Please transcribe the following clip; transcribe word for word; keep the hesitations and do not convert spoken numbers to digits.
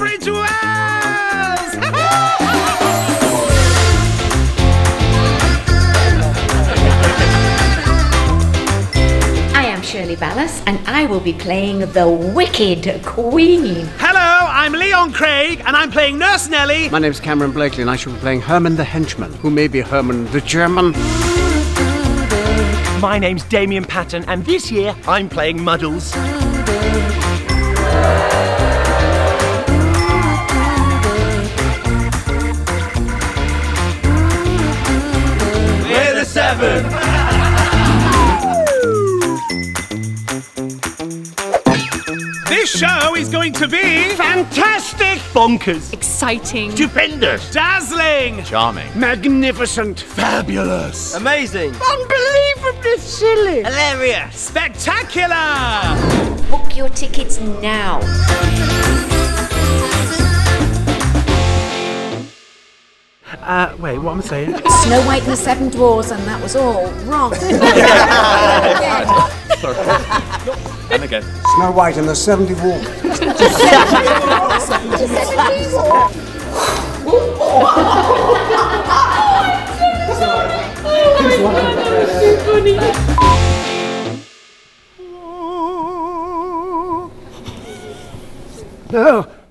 Tunbridge, Wales! I am Shirley Ballas, and I will be playing the Wicked Queen. Hello, I'm Leon Craig, and I'm playing Nurse Nellie. My name's Cameron Blakely, and I shall be playing Herman the Henchman, who may be Herman the German. My name's Damien Patton, and this year I'm playing Muddles. We're the Seven. This show is going to be fantastic, Bonkers. Exciting. stupendous, dazzling, Charming. Magnificent. fabulous, Amazing. Unbelievably silly. Hilarious. spectacular. Book your tickets now. Uh, wait, what am I saying? Snow White and the Seven Dwarfs, and that was all wrong. And again. Snow White and the Seven Dwarfs. No.